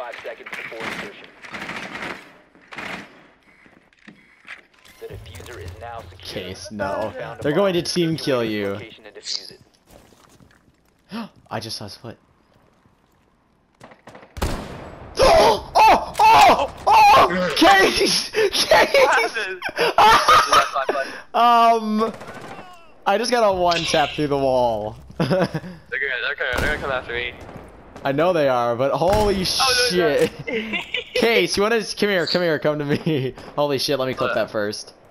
5 seconds before insertion. The diffuser is now secure. Case, no. Found a They're going to bomb. team kill Locate its you. location and defuse it. I just saw his foot. Oh! Case! Case! I just got a one tap through the wall. They're gonna come after me. I know they are, but holy Oh, no, shit. Case, you wanna come here, come to me. Holy shit, let me clip that first.